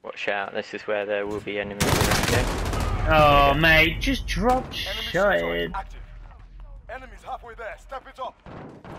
Watch out, this is where there will be enemies around here. Oh, mate, just drop shot it. Active. Enemies halfway there. Step it up.